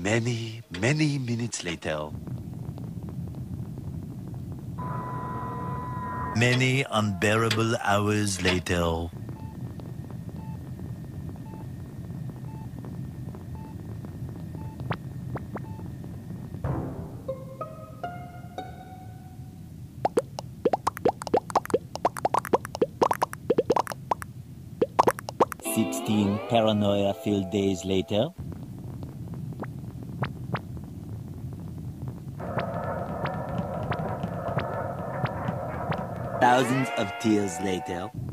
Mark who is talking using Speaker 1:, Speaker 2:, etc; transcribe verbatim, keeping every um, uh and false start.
Speaker 1: Many, many minutes later. Many unbearable hours later. Sixteen paranoia-filled days later. Thousands of tears later.